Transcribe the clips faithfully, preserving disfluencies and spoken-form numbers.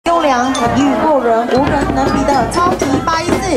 优良，体育过人，无人能比的超级八一四。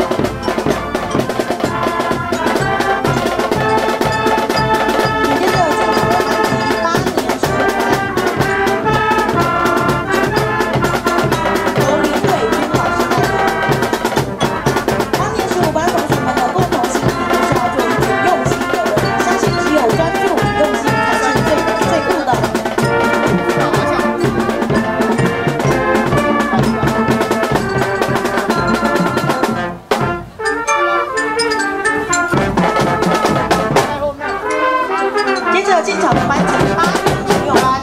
接着进场的班级八年十六班，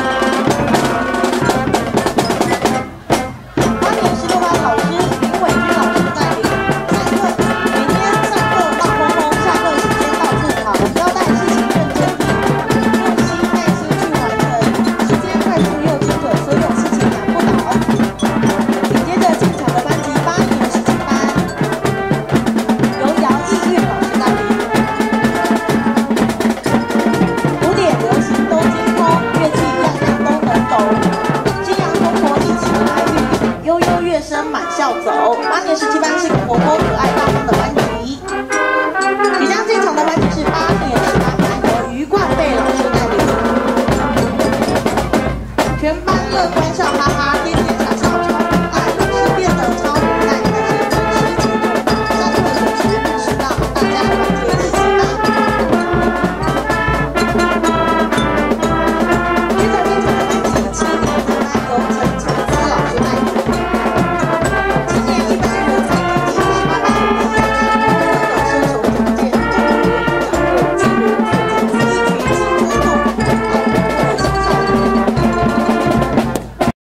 八年十六班老师林伟君老师带领，上课每天上课闹哄哄，下课时间到自考，交代事情认真听，用心耐心去完成，时间快速又精准，所有事情难不倒。紧接着进场的班级八年十七班，由姚义韵老师带领。 乐声满校走，八年十七班是个活泼可爱大方的班级。即将进场的班级是八年十八班，由于冠贝老师带领，全班乐观笑哈哈。